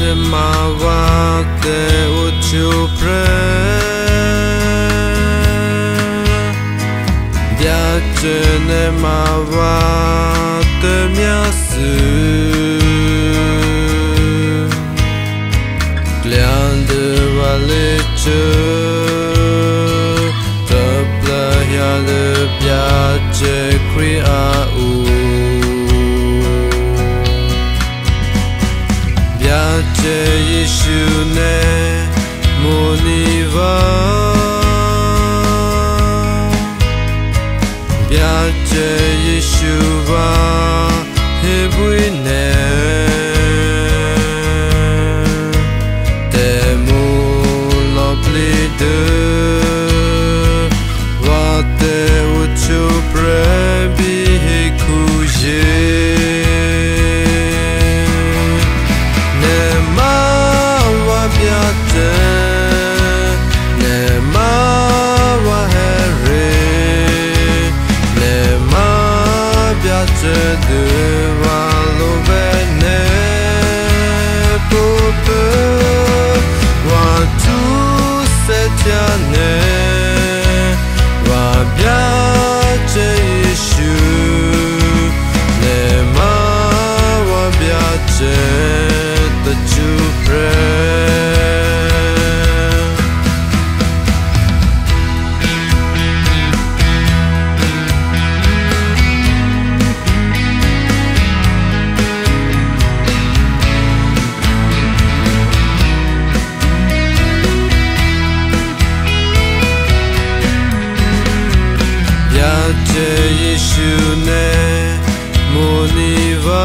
Mawate uchupre Diacene mawate miasu Gliande valice Tepla yale piace cria Piace Yeshune Muniva Piace Yeshuva Hebuine Temu loplide Vate uchu prebi hekuje de valovene pope wa tu setiane wa piace Yeshu ne ma wa piace the chupre Yeshune Muniva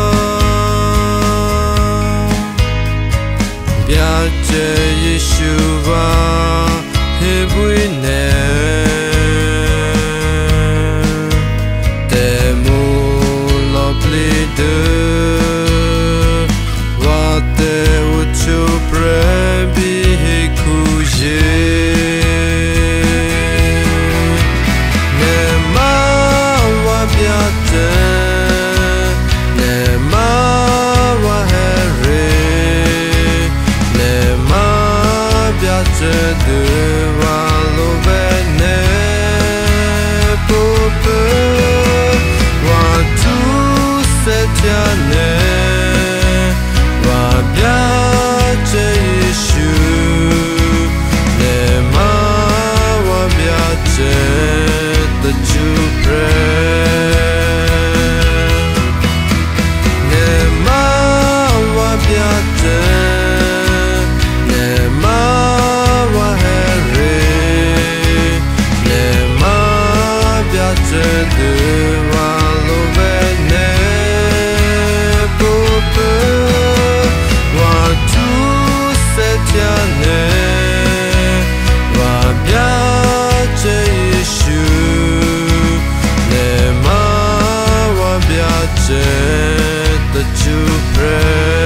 Piace Yeshuva Hebuine Temu loplide Vate uchu prebi hekuje de valovene pope wa tu setiane wa piace Yeshu ne ma wa piace the chupre ne ma wa piace de valovene pope wa tu setiane wa piace Yeshu ne ma wa piace the chupre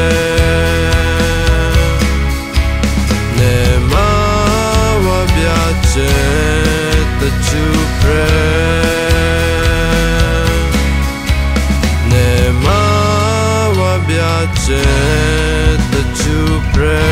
ne ma wa piace the chupre piace the chupre